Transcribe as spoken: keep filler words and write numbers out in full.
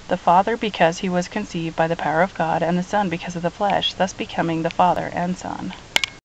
the Father because he was conceived by the power of God, and the Son because of the flesh, thus becoming the Father and Son.